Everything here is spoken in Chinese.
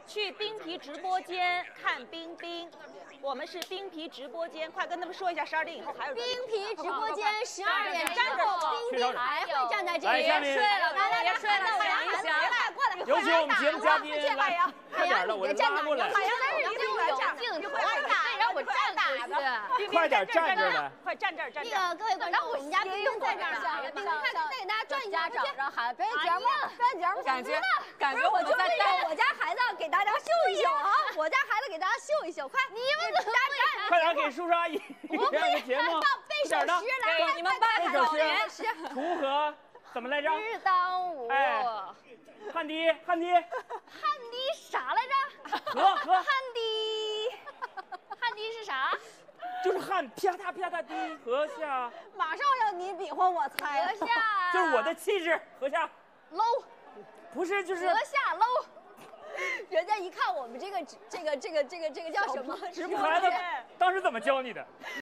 去冰皮直播间看冰冰。我们是冰皮直播间，快跟他们说一下，12点以后还有冰皮直播间12点之后，冰冰还会站在这里。 别睡了， 来， 睡了， 海洋，过来， 有请我们节目嘉宾来，快点的，我拉过来。 海洋在这里，有镜，让我站打的， 快点站这儿来， 快站这儿，站这儿。那个各位观众，我们家冰冰在这儿呢，冰冰看，再给大家转一下，让孩子表演节目， 感觉我就在带我家孩子给大家秀一秀啊！我家孩子给大家秀一秀，快，你们家站， 快点给叔叔阿姨表演个节目， 背首诗来， 你们背首诗，锄禾怎么来着？ 日当午。 哎，汗滴啥来着？ 禾汗滴是啥？ 就是汗啪嗒啪嗒滴，禾下。 马上要你比划，我猜。禾下。 就是我的气质，禾下。 low。 不是，就是禾下 low。人家一看我们这个叫什么？ 直播孩子当时怎么教你的？